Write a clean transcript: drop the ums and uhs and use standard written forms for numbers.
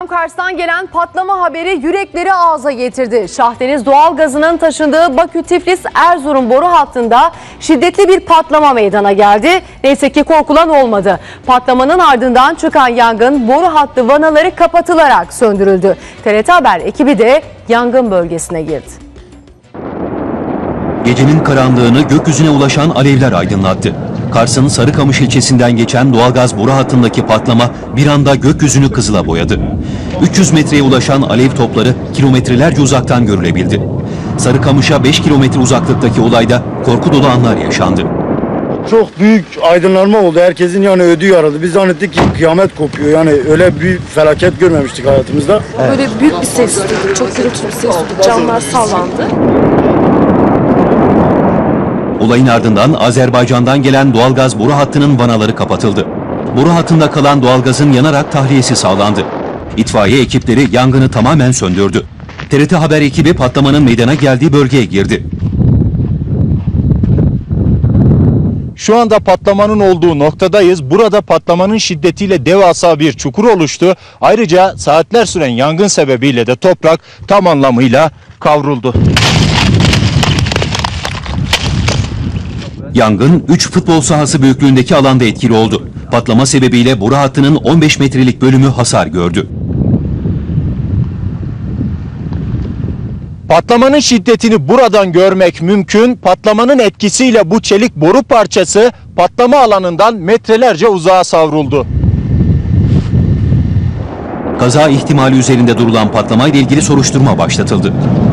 Kars'tan gelen patlama haberi yürekleri ağza getirdi. Şahdeniz doğalgazının taşındığı Bakü-Tiflis-Erzurum boru hattında şiddetli bir patlama meydana geldi. Neyse ki korkulan olmadı. Patlamanın ardından çıkan yangın boru hattı vanaları kapatılarak söndürüldü. TRT Haber ekibi de yangın bölgesine girdi. Gecenin karanlığını gökyüzüne ulaşan alevler aydınlattı. Kars'ın Sarıkamış ilçesinden geçen doğalgaz boru hattındaki patlama bir anda gökyüzünü kızıla boyadı. 300 metreye ulaşan alev topları kilometrelerce uzaktan görülebildi. Sarıkamış'a 5 kilometre uzaklıktaki olayda korku dolu anlar yaşandı. Çok büyük aydınlanma oldu. Herkesin ödü yarıldı. Biz zannettik ki kıyamet kopuyor. Öyle bir felaket görmemiştik hayatımızda. Böyle büyük bir ses duyduk. Çok gürültülü bir ses duyduk. Camlar sallandı. Olayın ardından Azerbaycan'dan gelen doğalgaz boru hattının vanaları kapatıldı. Boru hattında kalan doğalgazın yanarak tahliyesi sağlandı. İtfaiye ekipleri yangını tamamen söndürdü. TRT Haber ekibi patlamanın meydana geldiği bölgeye girdi. Şu anda patlamanın olduğu noktadayız. Burada patlamanın şiddetiyle devasa bir çukur oluştu. Ayrıca saatler süren yangın sebebiyle de toprak tam anlamıyla kavruldu. Yangın 3 futbol sahası büyüklüğündeki alanda etkili oldu. Patlama sebebiyle boru hattının 15 metrelik bölümü hasar gördü. Patlamanın şiddetini buradan görmek mümkün. Patlamanın etkisiyle bu çelik boru parçası patlama alanından metrelerce uzağa savruldu. Kaza ihtimali üzerinde durulan patlamayla ilgili soruşturma başlatıldı.